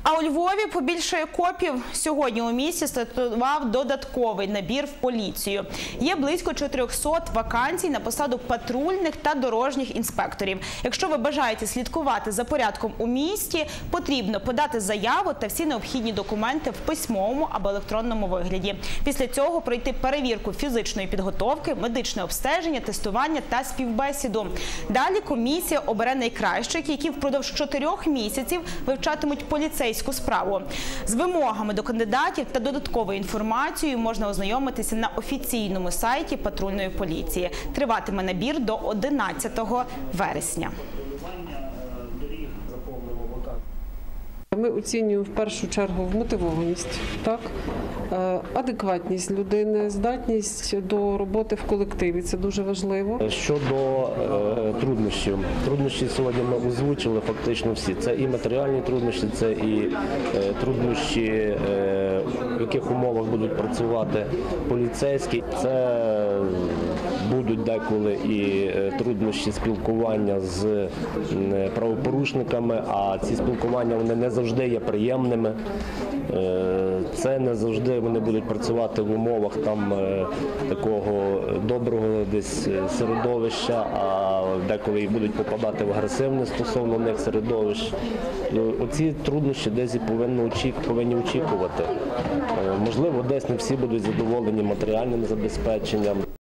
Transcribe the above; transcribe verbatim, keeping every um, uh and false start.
А у Львові побільшає копів. Сьогодні у місті стартував додатковий набір в поліцію. Є близько чотирьохсот вакансій на посаду патрульних та дорожніх інспекторів. Якщо ви бажаєте слідкувати за порядком у місті, потрібно подати заяву та всі необхідні документи в письмовому або електронному вигляді. Після цього пройти перевірку фізичної підготовки, медичне обстеження, тестування та співбесіду. Далі комісія обере найкращих, які впродовж чотирьох місяців вивчатимуть поліцейську справу. З вимогами до кандидатів та додатковою інформацією можна ознайомитися на офіційному сайті патрульної поліції. Триватиме набір до одинадцятого вересня. Ми оцінюємо в першу чергу вмотивованість, так? Адекватність людини, здатність до роботи в колективі – це дуже важливо. Щодо е, труднощів. Труднощі сьогодні ми озвучили фактично всі. Це і матеріальні труднощі, це і е, труднощі, е, в яких умовах будуть працювати поліцейські. Це будуть деколи і труднощі спілкування з е, правопорушниками, а ці спілкування вони не завжди є приємними. Е, це не завжди вони будуть працювати в умовах там е, такого доброго десь середовища, а деколи і будуть попадати в агресивне стосовно них середовище. Оці труднощі десь і повинні, очік, повинні очікувати. Е, можливо, десь не всі будуть задоволені матеріальним забезпеченням.